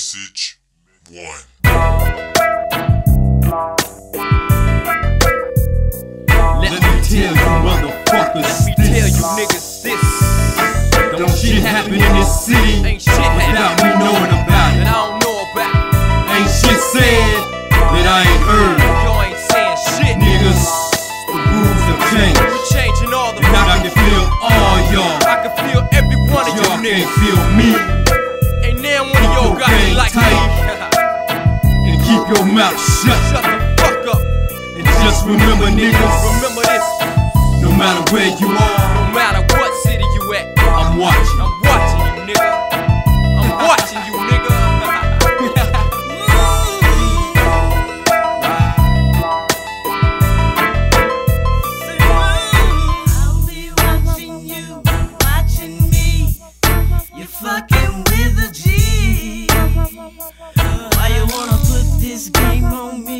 Message 1. Let me tell you motherfuckers this. Let me tell you niggas this. Don't shit happen in this city Ain't shit without happen me knowing about that it. I don't know about. Ain't shit said that I ain't heard. Y'all ain't saying shit. Niggas, the rules have changed. We changing all the And I can feel all y'all. I can feel every one of Y'all you can't niggas. feel me. Ain't now one of y'all got me like me. And keep your mouth shut. Shut the fuck up. And just remember niggas, Remember this. no matter where you are, No matter what city you at, I'm watching. I'm watching you, nigga. I'm watching you, nigga. I'll be watching you, watching me. You're fucking with a G. Why you wanna put this game on me?